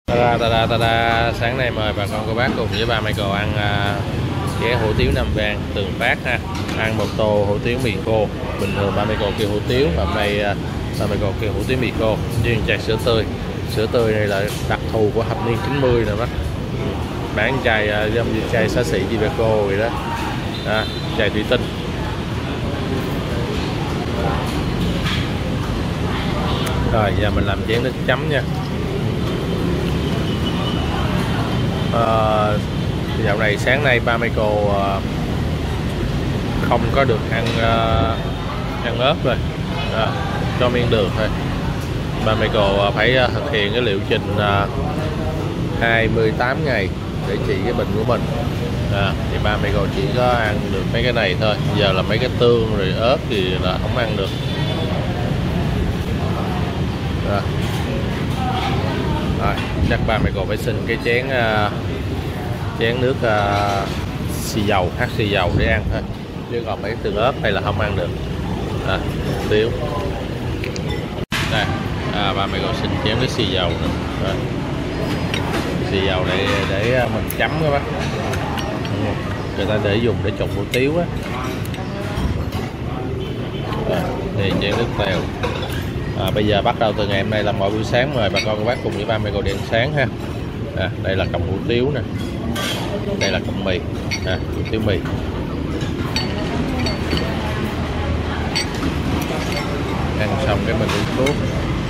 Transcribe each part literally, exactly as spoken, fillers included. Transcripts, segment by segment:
Ta-da, ta-da, ta-da. Sáng nay mời bà con cô bác cùng với ba Michael ăn uh, ghé hủ tiếu Nam Vang Tường Phát ha. Ăn một tô hủ tiếu mì khô. Bình thường ba Michael kêu hủ tiếu, hôm nay uh, ba Michael kêu hủ tiếu mì khô với chai sữa tươi. Sữa tươi này là đặc thù của thập niên chín mươi nè bác. Bán chai uh, giống như chai xá xị Giveco vậy đó. À, chai thủy tinh. Rồi giờ mình làm chén nước chấm nha. À, dạo này sáng nay ba Michael uh, không có được ăn uh, ăn ớt rồi, à, cho miếng đường thôi. Ba Michael uh, phải uh, thực hiện cái liệu trình uh, hai mươi tám ngày để trị cái bệnh của mình. À, thì ba Michael chỉ có ăn được mấy cái này thôi. Giờ là mấy cái tương rồi ớt thì là không ăn được. À. Rồi, chắc ba Michael phải xin cái chén uh, chén nước uh, xì dầu, hát xì dầu để ăn thôi, chứ còn mấy tương ớt hay là không ăn được. À, tiếu đây, à, ba Michael xin chén nước xì dầu nữa. Rồi. Xì dầu này để mình chấm các bác, người ta để dùng để trộn hủ tiếu á. Thì chén nước tèo. À, bây giờ bắt đầu từ ngày hôm nay là mỗi buổi sáng mời bà con cô bác cùng với ba Michael đi ăn sáng ha. À, đây là cọng hủ tiếu nè, đây là cọng mì, à, hủ tiếu mì. Ăn xong cái mình uống thuốc.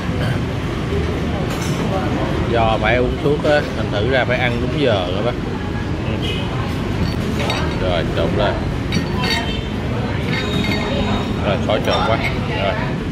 Do phải uống thuốc á, thành thử ra phải ăn đúng giờ rồi bác. Ừ. Rồi trộn lên. Rồi khỏi trộn quá. Rồi.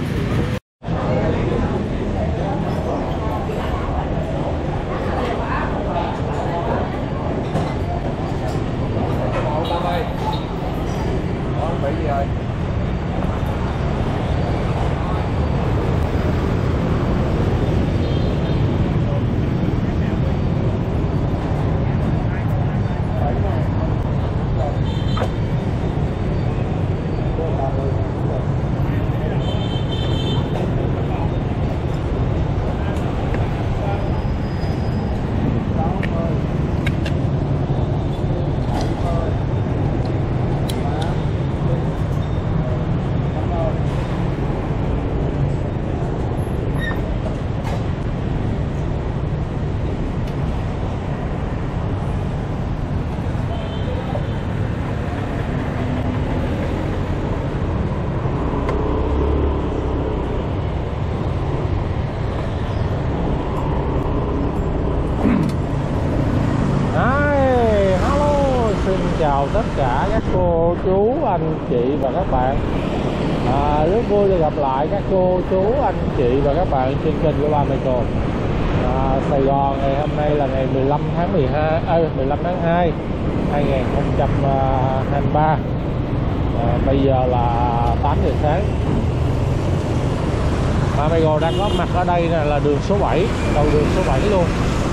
Chào tất cả các cô, chú, anh, chị và các bạn. à, Rất vui được gặp lại các cô, chú, anh, chị và các bạn trên kênh của ba Michael. à, Sài Gòn ngày hôm nay là ngày mười lăm tháng mười hai, à, mười lăm tháng hai hai nghìn không trăm hai mươi ba. à, Bây giờ là tám giờ sáng. ba Michael đang có mặt ở đây là đường số bảy, đầu đường số bảy luôn.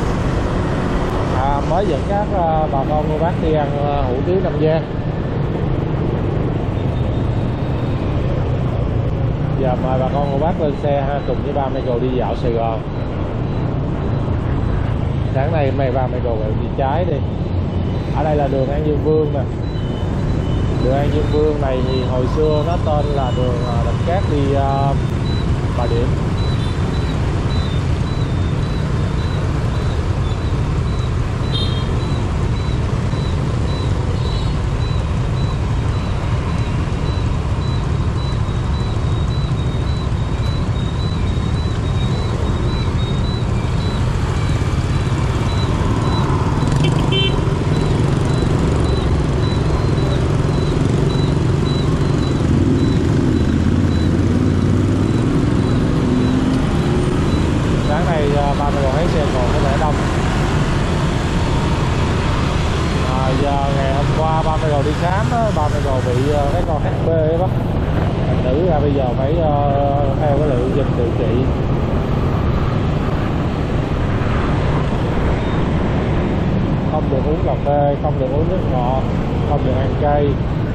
À, mới dẫn các uh, bà con cô bác đi ăn uh, hủ tiếu Nam Vang. Giờ mời bà con cô bác lên xe ha, cùng với ba Michael đi dạo Sài Gòn. Sáng nay mày ba Michael đi trái đi. Ở đây là đường An Dương Vương nè. Đường An Dương Vương này thì hồi xưa nó tên là đường uh, Đạch Cát đi uh, Bà Điểm. Ba Michael thấy xe còn có vẻ đông. à, Giờ ngày hôm qua ba Michael đi khám á, ba Michael bị uh, cái con hát pê á bác. Thành thử ra bây giờ phải uh, theo cái liệu trình điều trị. Không được uống cà phê, không được uống nước ngọt, không được ăn cay.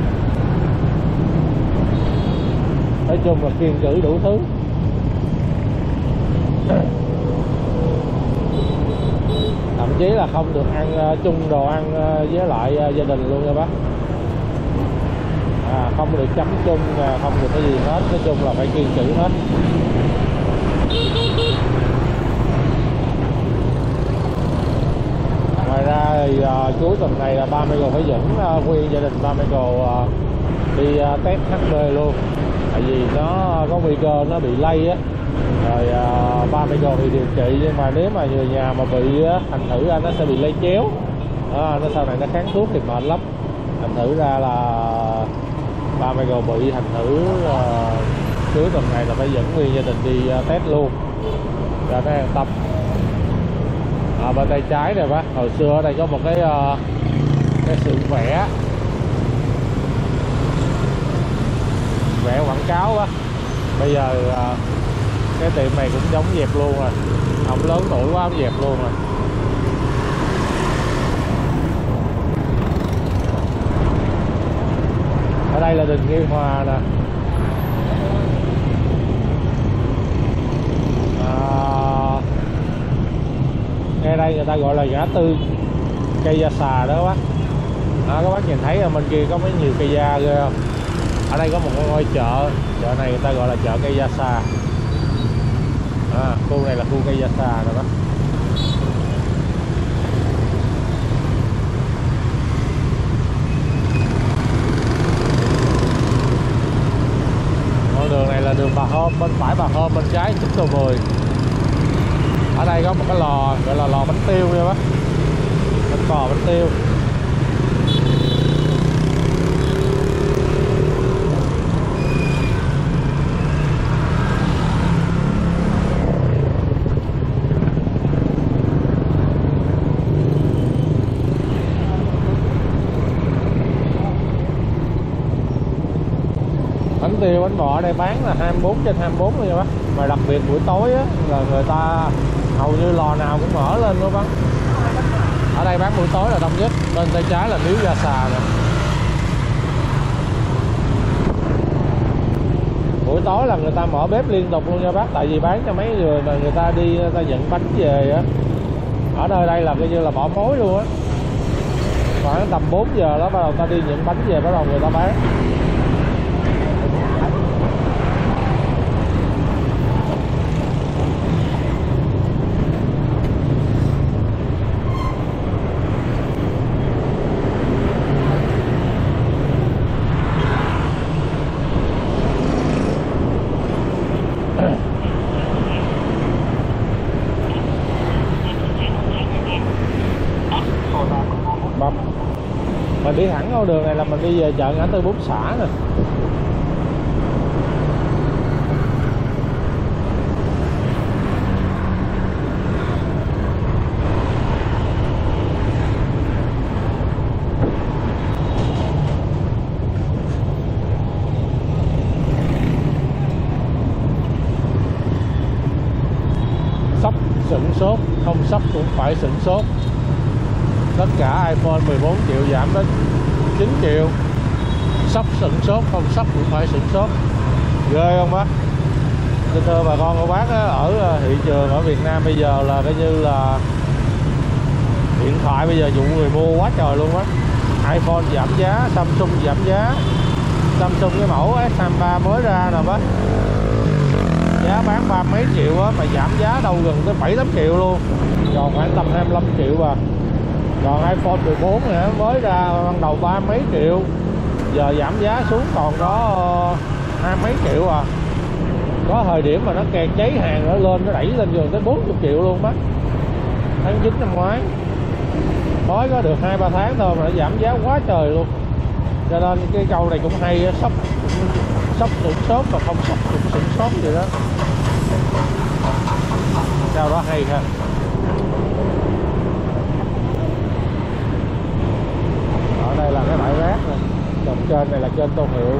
Nói chung là kiêng cữ đủ thứ. thậm chí là không được ăn uh, chung đồ ăn uh, với lại uh, gia đình luôn nha bác. À, không được chấm chung, uh, không được cái gì hết, nói chung là phải kiêng kỹ hết. Ngoài ra thì uh, cuối tuần này là ba Michael phải dẫn uh, nguyên gia đình ba Michael uh, đi uh, test hát pê luôn, tại vì nó có nguy cơ nó bị lây á. Rồi uh, ba Michael thì điều trị, nhưng mà nếu mà người nhà mà bị uh, thành thử ra nó sẽ bị lây chéo, à, nó sau này nó kháng thuốc thì mệt lắm. Thành thử ra là ba Michael bị, thành thử uh, cuối tuần này là phải dẫn nguyên gia đình đi uh, test luôn cho nó an tâm. À, bên tay trái này bác, hồi xưa ở đây có một cái uh, cái sự vẽ vẽ quảng cáo á, bây giờ uh, cái tiệm này cũng đóng dẹp luôn rồi, ông lớn tuổi quá ông dẹp luôn rồi. Ở đây là đình Nghi Hòa nè. À, ngay đây người ta gọi là ngã tư cây da xà đó bác. À, các bác nhìn thấy ở bên kia có mấy nhiều cây da ghê không? Ở đây có một ngôi chợ, chợ này người ta gọi là chợ cây da xà. À, khu này là khu cây da xà rồi đó. Con đường này là đường Bà Hôm, bên phải Bà Hôm, bên trái chín tô mười. Ở đây có một cái lò gọi là lò bánh tiêu nha bác, bánh bò bánh tiêu. Bánh tiêu bánh bò ở đây bán là hai mươi bốn trên hai mươi bốn luôn nha bác. Mà đặc biệt buổi tối á, là người ta hầu như lò nào cũng mở lên luôn bác. Ở đây bán buổi tối là đông nhất. Bên tay trái là miếu da xà nè. Buổi tối là người ta mở bếp liên tục luôn nha bác, tại vì bán cho mấy người mà người ta đi người ta nhận bánh về á. Ở nơi đây là coi như là bỏ mối luôn á. Khoảng tầm bốn giờ đó bắt đầu ta đi nhận bánh về, bắt đầu người ta bán. Mình đi thẳng con đường này là mình đi về chợ ngã tư Bốn Xã nè. Sốc sửng sốt, không sốc cũng phải sửng sốt. Tất cả iPhone mười bốn triệu giảm đến chín triệu. Sốc sửng sốt, không sốc cũng phải sửng sốt. Ghê không bác? Thưa, thưa bà con cô bác á, ở thị trường ở Việt Nam bây giờ là coi như là điện thoại bây giờ dụ người mua quá trời luôn á. iPhone giảm giá, Samsung giảm giá. Samsung cái mẫu S hai mươi ba mới ra nè bác, giá bán ba mấy triệu á, mà giảm giá đâu gần tới bảy tám triệu luôn, còn khoảng tầm hai mươi lăm triệu à. Còn iPhone mười bốn này mới ra ban đầu ba mấy triệu, giờ giảm giá xuống còn có hai mấy triệu à. Có thời điểm mà nó kẹt cháy hàng nó lên, nó đẩy lên gần tới bốn mươi triệu luôn bác. Tháng chín năm ngoái mới có được hai ba tháng thôi mà nó giảm giá quá trời luôn. Cho nên cái câu này cũng hay, sốc sốc sửng sốt và không sốc cũng sửng sốt vậy đó. Sao đó hay ha. Ở đây là cái bãi rác này, dòng kênh này là kênh Tô Hiệu.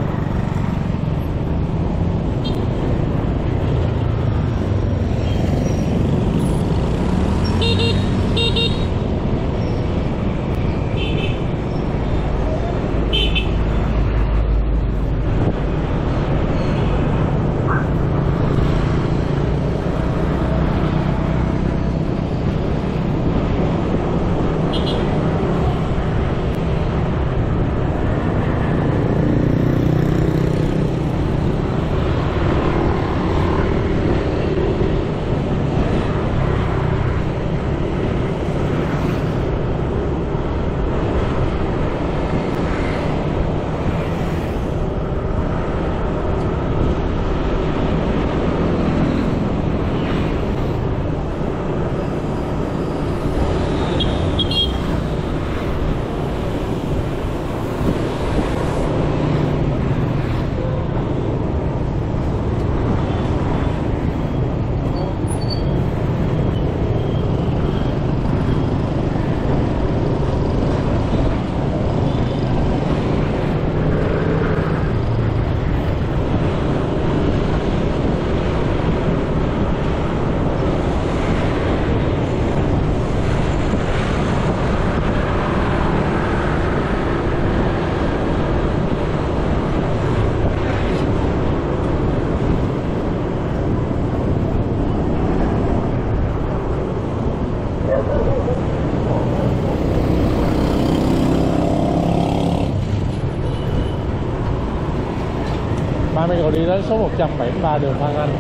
Michael đi đến số một trăm bảy mươi ba đường Phan Anh.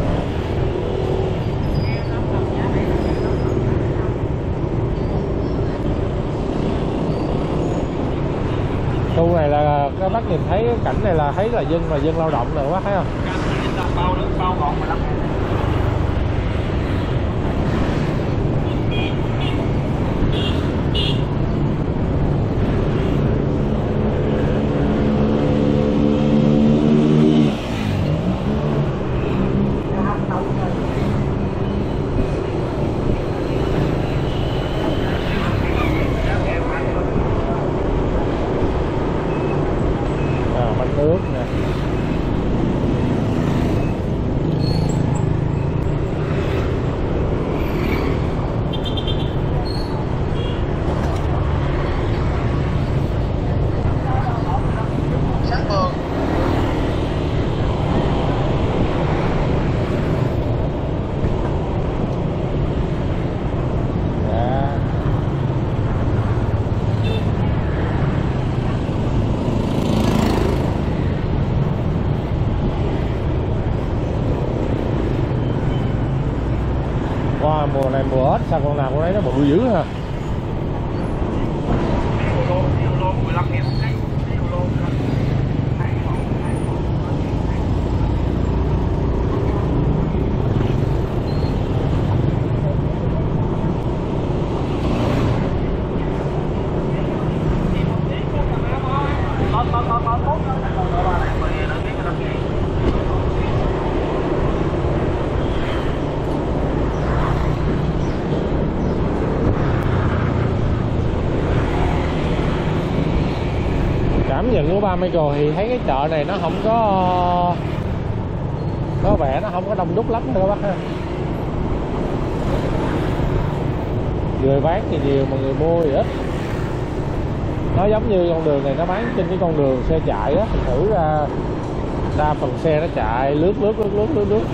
Khu này là các bác nhìn thấy cái cảnh này là thấy là dân là dân lao động rồi bác thấy không? Bao nước bao còn mười lăm ngàn. Nước nè. Sáng Mường. Dạ. Wow, mùa này mùa ếch sao con nào con đấy nó bự dữ ha. mười lăm ngàn một ký. Cảm nhận của ba Michael thì thấy cái chợ này nó không có có vẻ nó không có đông đúc lắm đâu các bác ha. Người bán thì nhiều mà người mua thì ít. Nó giống như con đường này nó bán trên cái con đường xe chạy á, thì thử ra đa phần xe nó chạy lướt lướt lướt lướt lướt lướt.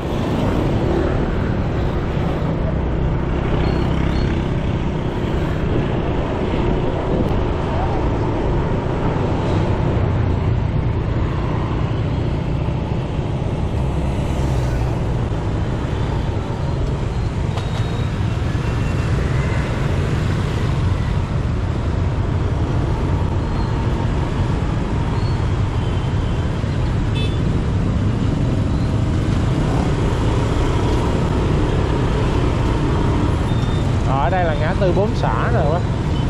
Ở đây là ngã tư bốn xã rồi quá.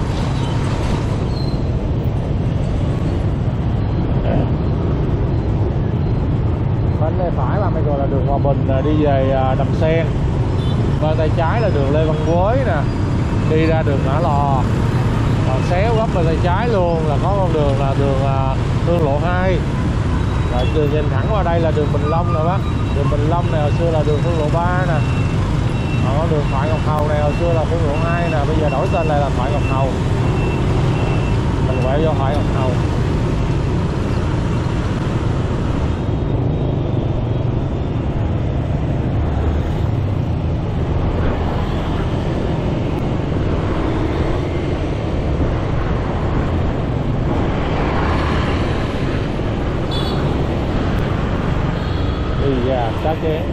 Bên tay phải là Michael là đường Hòa Bình đi về Đầm Sen. Bên tay trái là đường Lê Văn Quới nè, đi ra đường Mã Lò. Còn xéo góc bên tay trái luôn là có con đường là đường Hương Lộ hai. Rồi đường nhìn thẳng qua đây là đường Bình Long rồi bác. Đường Bình Long này hồi xưa là đường Hương Lộ ba nè. Còn có đường Thoại Ngọc Hầu này hồi xưa là Hương Lộ hai nè, bây giờ đổi tên lại là Thoại Ngọc Hầu. Mình quẹo vô Thoại Ngọc Hầu. Đi ra cá chén.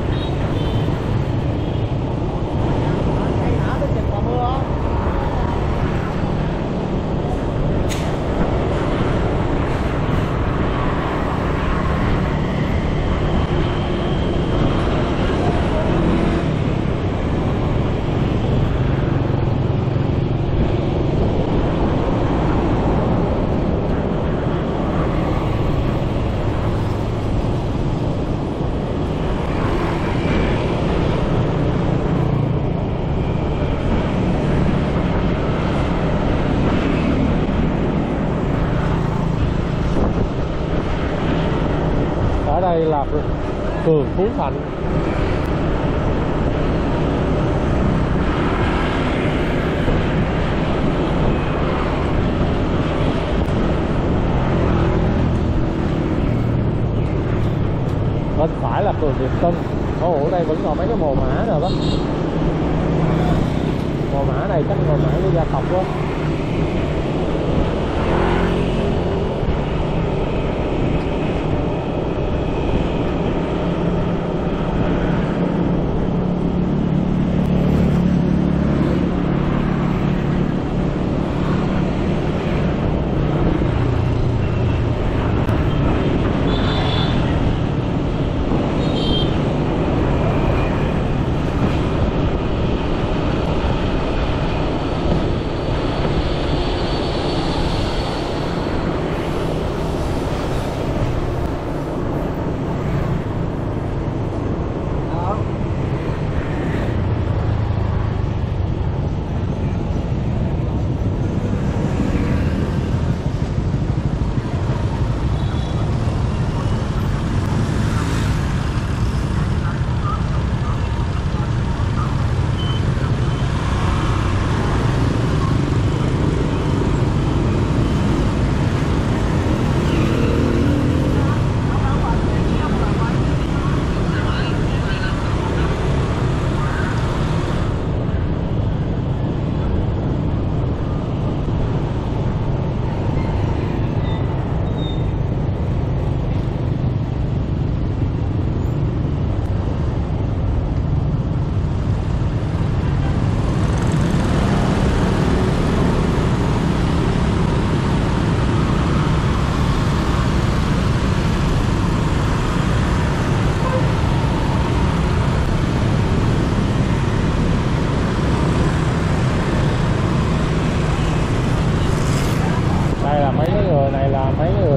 Ở đây là phường Phú Thạnh. Bên phải là phường Việt Tân. Ồ, ở đây vẫn còn mấy cái mồ mã rồi đó. Mồ mã này chắc mồ mã của gia tộc quá.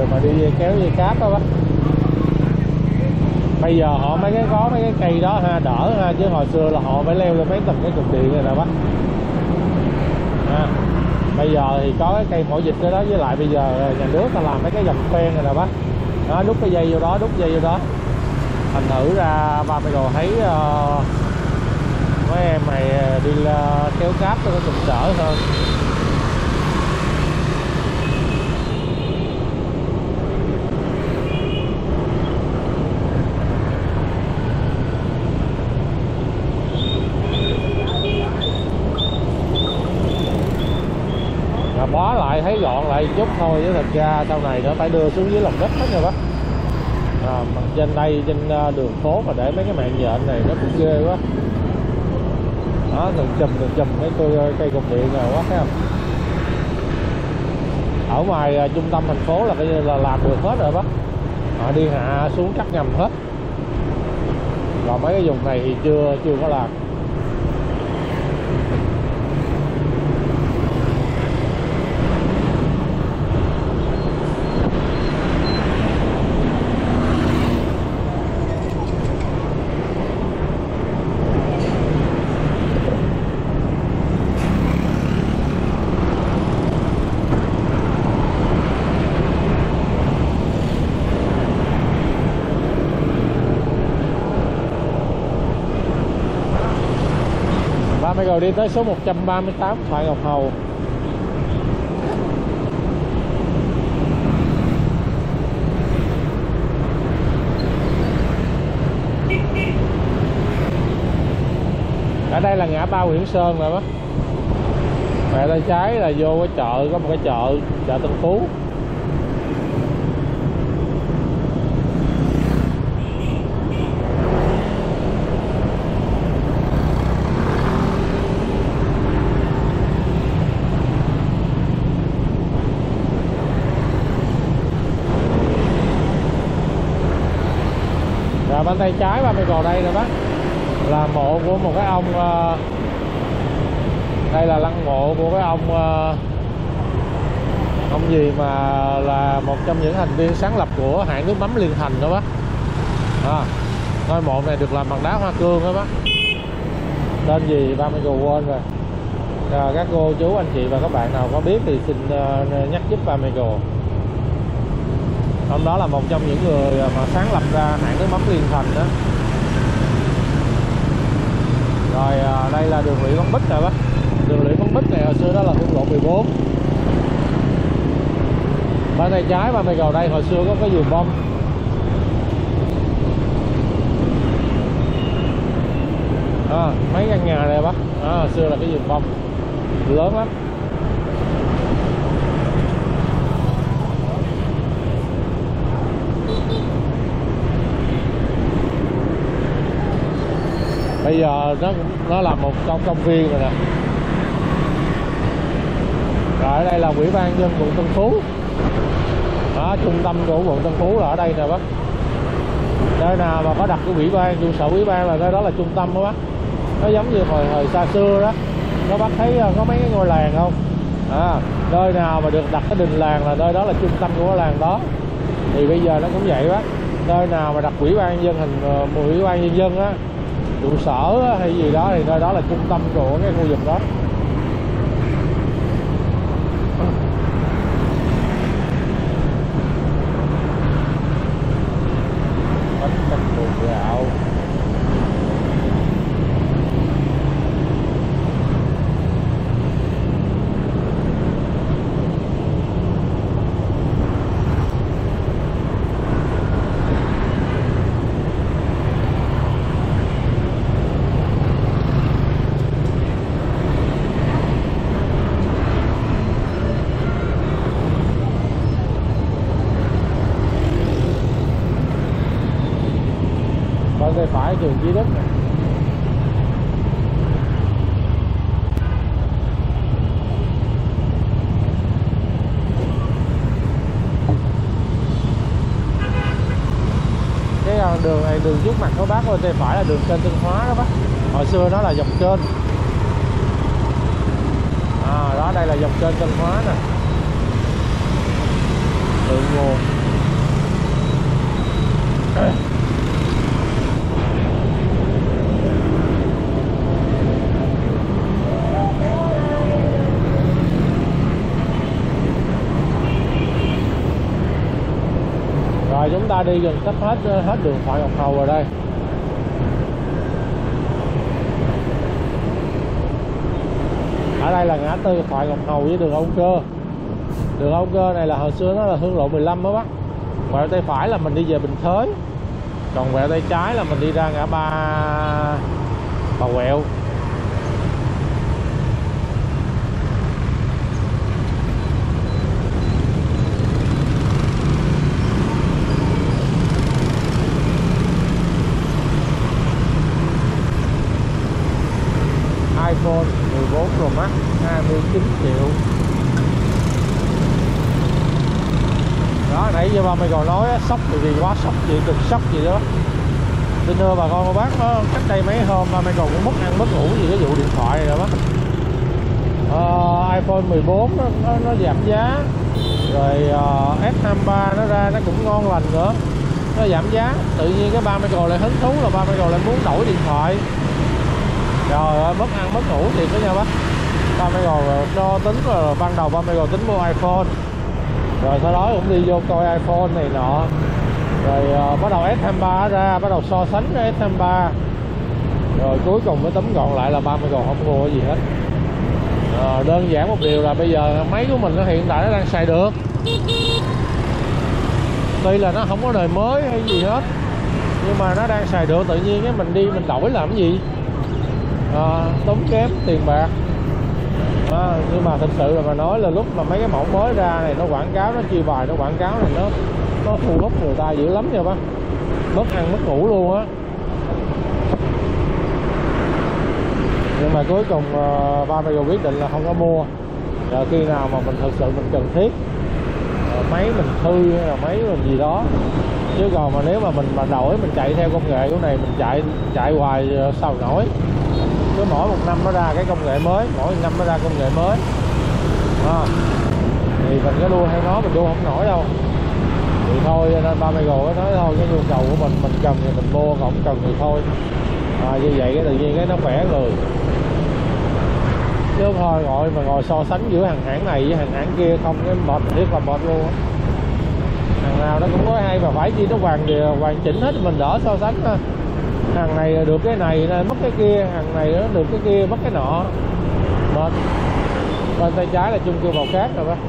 người mà đi dây kéo dây cáp đó bác. Bây giờ họ mấy cái có mấy cái cây đó ha, đỡ ha, chứ hồi xưa là họ phải leo lên mấy tầng cái cục điện này nè bác. À, bây giờ thì có cái cây mỏ dịch đó, đó với lại bây giờ nhà nước ta làm mấy cái dầm phen này nè bác. Đó, đút cái dây vô đó, đút dây vô đó. Thành thử ra ba Michael thấy uh, mấy em này đi uh, kéo cáp cho nó cũng đỡ hơn. Bó lại thấy gọn lại chút thôi, chứ thật ra sau này nó phải đưa xuống dưới lòng đất hết rồi bác. À, mà trên đây trên đường phố mà để mấy cái mạng nhện này nó cũng ghê quá. Đó, từng chùm từng chùm mấy cây, cây cục điện rồi quá, thấy không? Ở ngoài trung tâm thành phố là coi như là làm được hết rồi bác. Họ đi hạ xuống cắt ngầm hết. Còn mấy cái vùng này thì chưa chưa có làm. Michael đi tới số một trăm ba mươi tám Thoại Ngọc Hầu. Ở đây là ngã ba Nguyễn Sơn rồi đó. Mẹ tay trái là vô cái chợ, có một cái chợ, chợ Tân Phú. Bên tay trái ba Michael đây nè bác, là mộ của một cái ông, đây là lăng mộ của cái ông ông gì mà là một trong những thành viên sáng lập của hãng nước mắm Liên Thành đó bác. À, ngôi mộ này được làm bằng đá hoa cương đó bác. Tên gì ba Michael quên rồi. À, các cô chú anh chị và các bạn nào có biết thì xin nhắc giúp ba Michael. Ông đó là một trong những người mà sáng lập ra hãng nước mắm Liên Thành đó. Rồi à, đây là đường Lũy Văn Bích nè bác. Đường Lũy Văn Bích này hồi xưa đó là quốc lộ mười bốn. Bên tay trái ba Michael đây hồi xưa có cái vườn bông. À, mấy căn nhà này bác. À, hồi xưa là cái vườn bông lớn lắm. Bây giờ nó nó là một công công viên rồi nè. Rồi ở đây là Ủy ban nhân dân quận Tân Phú. Đó, trung tâm của quận Tân Phú là ở đây nè bác. Nơi nào mà có đặt cái ủy ban, trụ sở ủy ban là nơi đó là trung tâm đó bác. Nó giống như hồi hồi xa xưa đó. Các bác thấy có mấy cái ngôi làng không? À, nơi nào mà được đặt cái đình làng là nơi đó là trung tâm của cái làng đó. Thì bây giờ nó cũng vậy bác. Nơi nào mà đặt ủy ban nhân dân thành ủy ban nhân dân á, trụ sở hay gì đó thì nơi đó là trung tâm của cái khu vực đó. Bánh canh bột gạo. Bên tay phải trường Chí Đức này. Cái đường này, đường trước mặt của bác bên tay phải là đường kênh Tân Hóa đó bác. Hồi xưa nó là dòng kênh. À, đó đây là dòng kênh Tân Hóa nè. Thượng nguồn. Rồi chúng ta đi gần sắp hết hết đường Phạm Ngọc Hầu rồi đây. Ở đây là ngã tư Phạm Ngọc Hầu với đường Âu Cơ. Đường Âu Cơ này là hồi xưa nó là hương lộ mười lăm đó bác. Quẹo tay phải là mình đi về Bình Thới, còn quẹo tay trái là mình đi ra ngã ba Bà Quẹo. iPhone mười bốn Pro Max hai mươi chín triệu. Đó, nãy giờ ba mày còn nói sốc thì gì quá sốc gì, cực sốc gì đó. Xin thưa bà con cô bác, nó cách đây mấy hôm ba mày còn cũng mất ăn mất ngủ gì cái vụ điện thoại này rồi bác. Uh, iPhone mười bốn nó, nó, nó giảm giá. Rồi uh, S hai mươi ba nó ra nó cũng ngon lành nữa, nó giảm giá. Tự nhiên cái ba mày còn lại hứng thú là ba mày còn lại muốn đổi điện thoại. Trời ơi, mất ăn mất ngủ thiệt đó nha bác. Ba mày còn cho tính là ban đầu ba mày còn tính mua iPhone, rồi sau đó cũng đi vô coi iPhone này nọ, rồi uh, bắt đầu S hai mươi ba ra, bắt đầu so sánh với S hai mươi ba, rồi cuối cùng mới tóm gọn lại là ba mươi còn không mua cái gì hết. Uh, đơn giản một điều là bây giờ máy của mình nó hiện tại nó đang xài được, tuy là nó không có đời mới hay gì hết, nhưng mà nó đang xài được. Tự nhiên cái mình đi mình đổi làm cái gì, uh, tốn kém tiền bạc. À, nhưng mà thực sự là mà nói là lúc mà mấy cái mẫu mới ra này nó quảng cáo, nó chia bài, nó quảng cáo này nó nó thu hút người ta dữ lắm nha bác, mất ăn mất ngủ luôn á. Nhưng mà cuối cùng uh, ba mày quyết định là không có mua. Rồi khi nào mà mình thực sự mình cần thiết, uh, máy mình hư hay là máy mình gì đó, chứ còn mà nếu mà mình mà đổi mình chạy theo công nghệ của này, mình chạy chạy hoài uh, sao nổi. Cứ mỗi một năm nó ra cái công nghệ mới, mỗi một năm nó ra công nghệ mới à, thì mình cứ đua theo nó, mình đua không nổi đâu. Thì thôi nên ba mày gồ nói thôi, cái nhu cầu của mình mình cần thì mình mua, không cần thì thôi. À, như vậy cái tự nhiên cái nó khỏe người, chứ thôi ngồi mà ngồi so sánh giữa hàng hãng này với hàng hãng kia không, cái mệt biết là mệt luôn á. Hàng nào nó cũng có hay mà phải chi nó hoàn hoàn chỉnh hết, mình đỡ so sánh ha. Hàng này được cái này nên mất cái kia, hàng này nó được cái kia mất cái nọ, mệt. Bên tay trái là chung cư Bảo Cát rồi bác.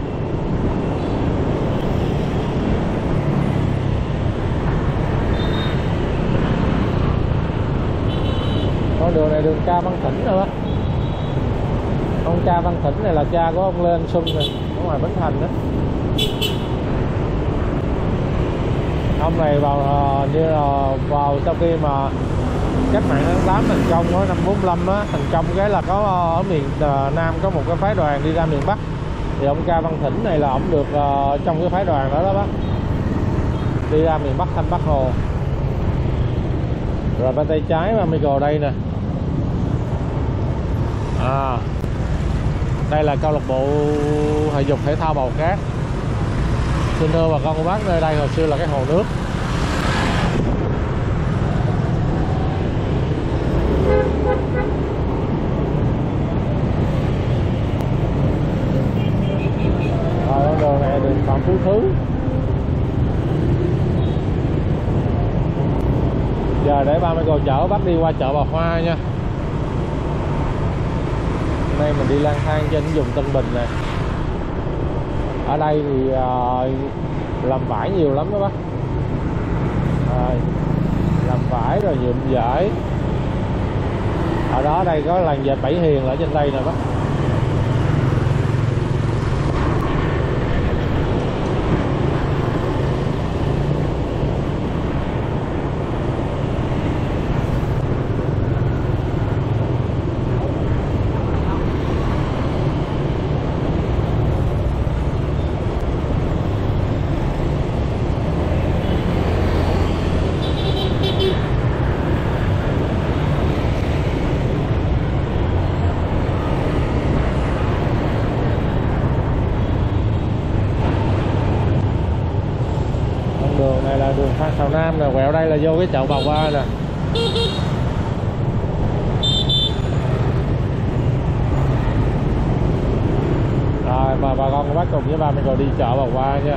Con đường này đường Ca Văn Thỉnh rồi bác. Ông Ca Văn Thỉnh này là cha của ông Lê Anh Xuân này, ở ngoài Bến Thành đó. Ông này vào như là vào sau khi mà cách mạng tháng tám thành công đó, năm bốn lăm á, thành công cái là có ở miền Nam có một cái phái đoàn đi ra miền Bắc, thì ông Ca Văn Thỉnh này là ông được uh, trong cái phái đoàn đó đó bác, đi ra miền Bắc thăm Bác Hồ. Rồi bên tay trái mà micro đây nè, à, đây là câu lạc bộ thể dục thể thao Bào Cát. Xin thưa bà con cô bác, nơi đây hồi xưa là cái hồ nước. Rồi con đường này đường Phạm Phú Thứ. Giờ để ba mươi cô chở bác đi qua chợ Bà Hoa nha. Hôm nay mình đi lang thang trên vùng Tân Bình này. Ở đây thì uh, làm vải nhiều lắm đó bác. À, làm vải rồi nhuộm vải. Ở đó đây có làng dệt Bảy Hiền ở trên đây nè bác. Sào Nam nè, quẹo đây là vô cái chợ Bà Qua nè. Rồi bà, bà con bác cùng với ba mình rồi đi chợ Bà Qua nha.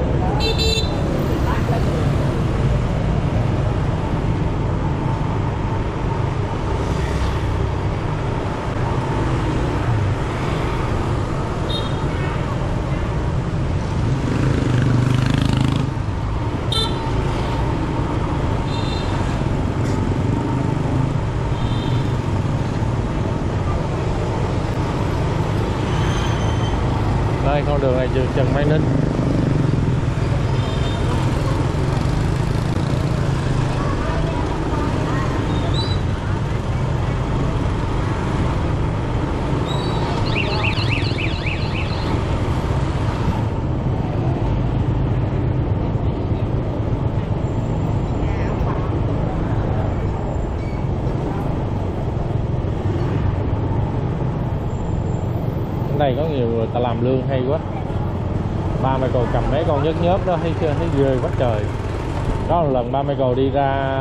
Đây con đường này trường Trần Mai Ninh. Đây có nhiều người ta làm lương hay quá. Ba Michael cầm mấy con nhớt nhớt đó thấy thấy ghê quá trời. Có một lần ba Michael đi ra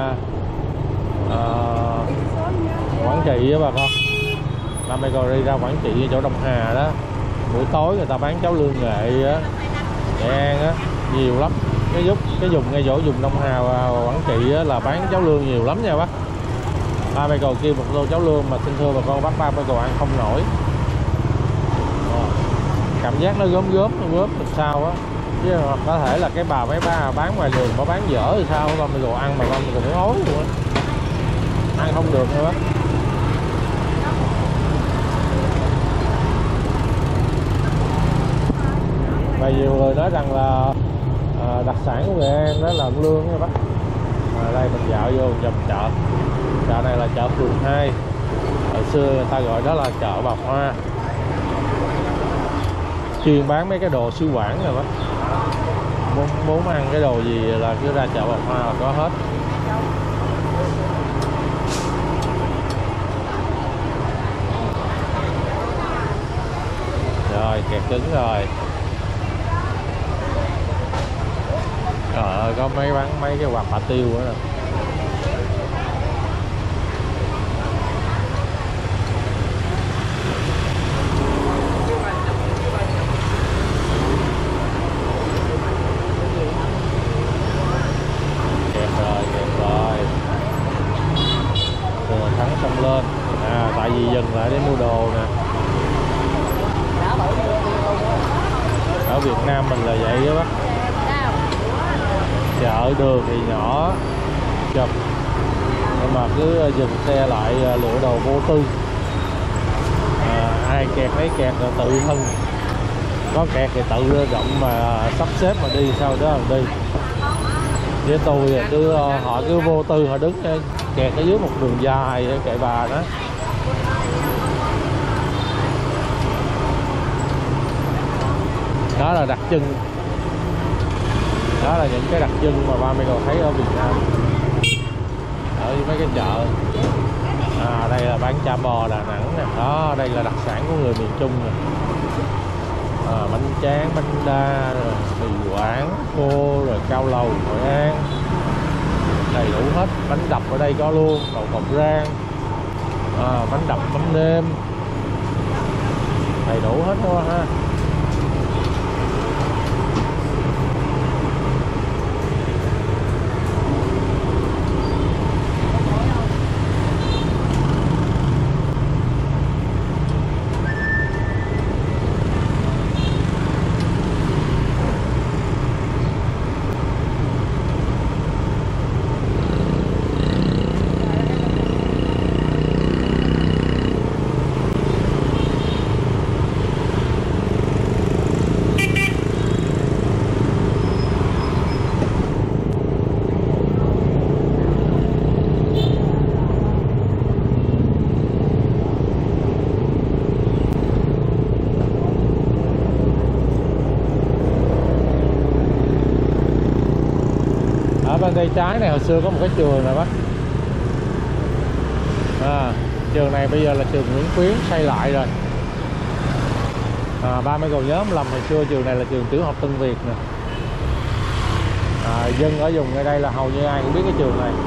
uh, Quảng Trị á bà con. Ba Michael đi ra Quảng Trị ở chỗ Đông Hà đó. Buổi tối người ta bán cháo lương Nghệ á, Nghệ An á, nhiều lắm. Cái giúp cái vùng ngay chỗ vùng Đông Hà và Quảng Trị á, là bán cháo lương nhiều lắm nha bác. Ba Michael kêu một tô cháo lương mà xin thưa bà con, bác ba Michael ăn không nổi. Cảm giác nó gớm gớm nó gớm làm sao á, chứ có thể là cái bà mấy ba bán ngoài đường có bán dở thì sao, con mình đồ ăn mà con mình cũng ói luôn á, ăn không được nữa. Và nhiều người nói rằng là à, đặc sản của Nghệ An đó là lương nha bác. À, đây mình dạo vô dòng chợ, chợ này là chợ Phường hai, hồi xưa người ta gọi đó là chợ Bà Hoa, chuyên bán mấy cái đồ sứ quảng rồi bác. Muốn, muốn ăn cái đồ gì là cứ ra chợ Bà Hoa là có hết. Rồi kẹt cứng rồi. Trời ơi có mấy bán mấy cái quạt hỏa tiêu nữa nè. Lên à, tại vì dừng lại để mua đồ nè. Ở Việt Nam mình là vậy đó bác. Chợ đường thì nhỏ chật, nhưng mà cứ dừng xe lại lựa đồ vô tư. À, ai kẹt lấy kẹt là tự thân, có kẹt thì tự động mà sắp xếp mà đi sao đó mà đi. Với tôi thì cứ họ cứ vô tư họ đứng kẹt ở dưới một đường dài kệ bà đó. Đó là đặc trưng, đó là những cái đặc trưng mà ba mẹ còn thấy ở Việt Nam, ở mấy cái chợ. À, đây là bán chả bò Đà Nẵng nè, đó đây là đặc sản của người miền Trung nè. À, bánh tráng, bánh đa, rồi mì Quảng khô, rồi cao lầu Hội An, đầy đủ hết. Bánh đập ở đây có luôn, đậu phộng rang, à, bánh đập mắm nêm, đầy đủ hết thôi ha. Ở bên tay trái này hồi xưa có một cái trường nè bác. À, trường này bây giờ là trường Nguyễn Khuyến xây lại rồi. À, ba mươi còn nhớ lầm hồi xưa trường này là trường tiểu học Tân Việt nè. À, dân ở vùng ngay đây là hầu như ai cũng biết cái trường này.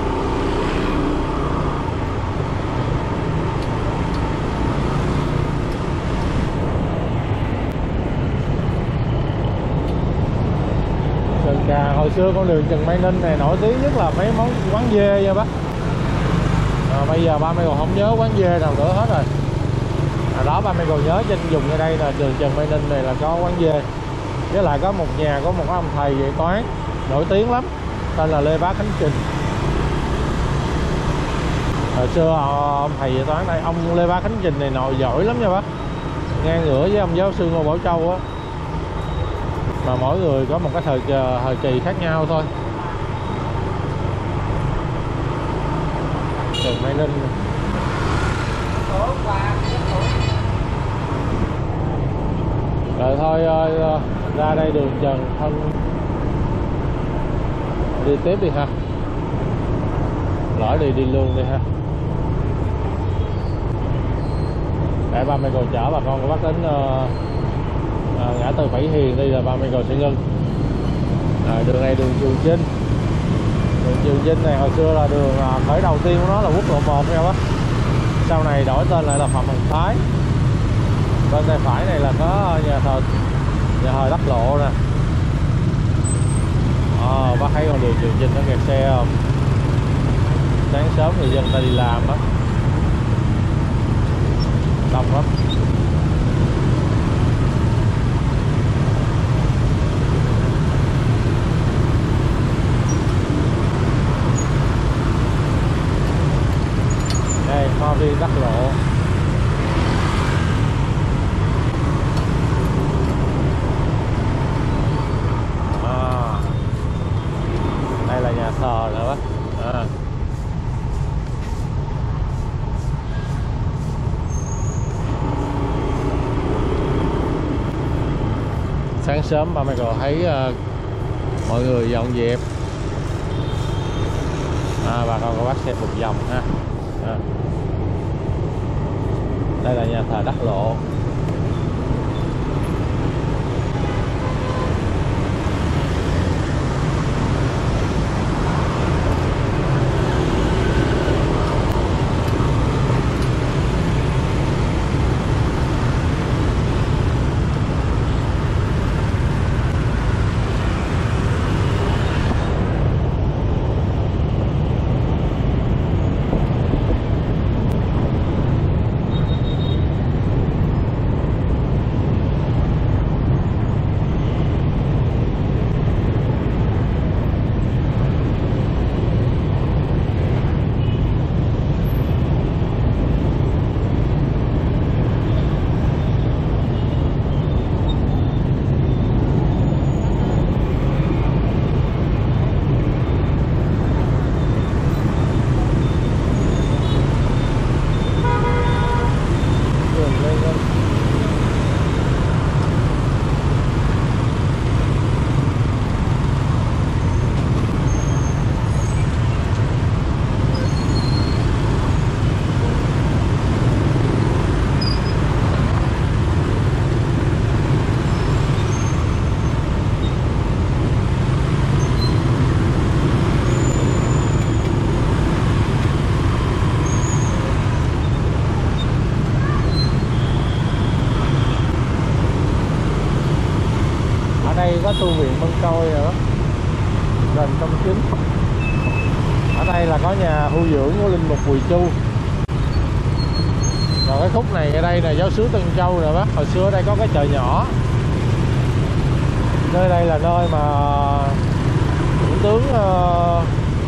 Sơn Trà hồi xưa con đường Trần Mai Ninh này nổi tiếng nhất là mấy món quán dê nha bác. À, bây giờ ba Michael không nhớ quán dê nào nữa hết rồi. À, đó ba Michael nhớ trên vùng ngay đây là đường Trần Mai Ninh này là có quán dê. Với lại có một nhà có một ông thầy dạy toán nổi tiếng lắm, tên là Lê Bá Khánh Trình. Hồi xưa ông thầy dạy toán này, ông Lê Bá Khánh Trình này nội giỏi lắm nha bác, ngang ngửa với ông giáo sư Ngô Bảo Châu á, mà mỗi người có một cái thời thời kỳ khác nhau thôi. Trần Mai Ninh rồi thôi, ra đây đường Trần Thân đi tiếp đi ha, lỡ đi đi luôn đi ha, để ba Michael chở bà con của bác đến uh, uh, ngã tư Bảy Hiền đi là ba Michael sẽ ngưng. À, đường này đường Trường Chinh. Đường Trường Chinh này hồi xưa là đường uh, khởi đầu tiên của nó là quốc lộ một nha bác, sau này đổi tên lại là Phạm Hồng Thái. Bên tay phải này là có nhà thờ nhà thờ Đắc Lộ nè. À, bác thấy con đường Trường Chinh nó kẹt xe không? Sáng sớm người dân ta đi làm á, đông lắm. Đây Hoa Viên Đắc Lộ. À, đây là nhà thờ nữa bác. À. Sáng sớm ba Michael thấy uh, mọi người dọn dẹp. À, bà con có bắt xe một vòng ha. À. Đây là nhà thờ Đắc Lộ. Có tu viện Vân Côi nữa, gần công chính. Ở đây là có nhà tu dưỡng của linh mục Bùi Chu. Rồi cái khúc này ở đây là giáo xứ Tân Châu rồi bác. Hồi xưa ở đây có cái chợ nhỏ. Nơi đây là nơi mà Thượng tướng uh,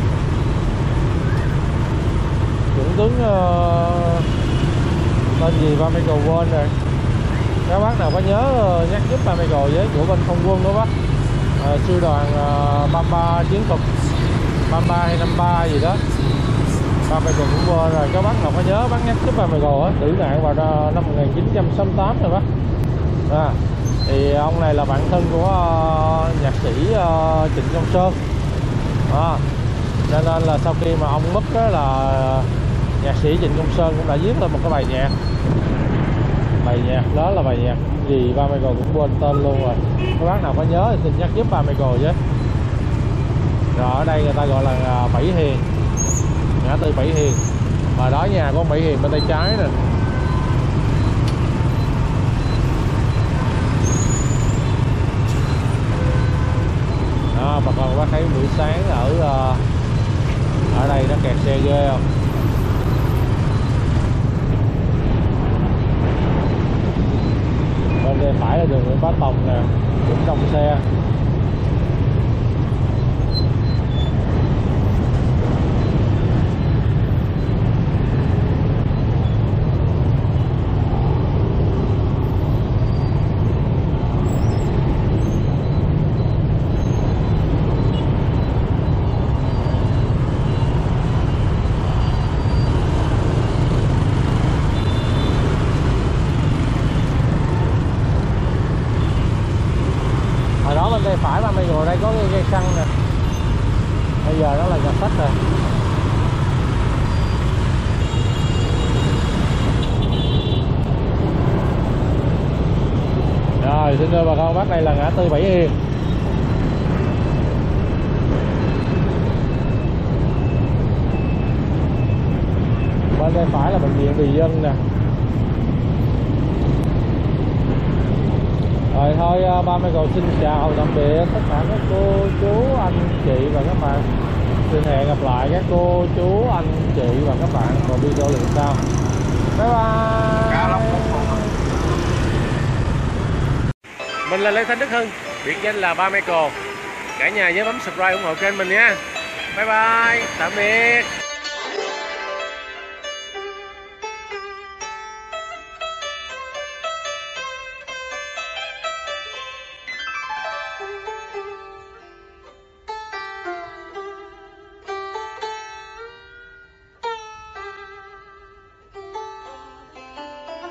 Thượng tướng uh, tên gì ba Michael quên rồi. Các bác nào có nhớ nhắc giúp ba Michael với của bên không quân đó bác. À, sư đoàn uh, ba mươi ba chiến thuật ba mươi ba hay năm mươi ba gì đó, ba Michael cũng quên rồi. Các bác nào có nhớ bác nhắc giúp ba Michael á, tử nạn vào năm một nghìn chín trăm sáu mươi tám rồi bác. À, thì ông này là bạn thân của uh, nhạc sĩ uh, Trịnh Công Sơn. À, cho nên là sau khi mà ông mất đó là nhạc sĩ Trịnh Công Sơn cũng đã viết lên một cái bài nhạc. Bài nhạc đó là bài nhạc gì ba Michael cũng quên tên luôn rồi. Các bác nào có nhớ thì xin nhắc giúp ba Michael với. Rồi ở đây người ta gọi là Bảy Hiền, ngã tư Bảy Hiền. Và đó nhà của Bảy Hiền bên tay trái nè. Đó, bà con bác thấy buổi sáng ở ở đây nó kẹt xe ghê không? Bên đây phải là đường Nguyễn Bá Tòng nè, cũng đông xe. Bên tay phải ba mươi rồi, đây có cái cây xăng nè. Bây giờ nó là nhà sách rồi. Rồi xin thưa bà con bác, đây là ngã tư Bảy Hiền. Bên tay phải là bệnh viện Vì Dân nè. Rồi thôi ba mươi cầu xin chào tạm biệt tất cả các cô chú anh chị và các bạn. Xin hẹn gặp lại các cô chú anh chị và các bạn vào video lần sau. Bye bye. Mình là Lê Thanh Đức Hưng, biệt danh là ba Michael. Cả nhà nhớ bấm subscribe ủng hộ kênh mình nha. Bye bye, tạm biệt.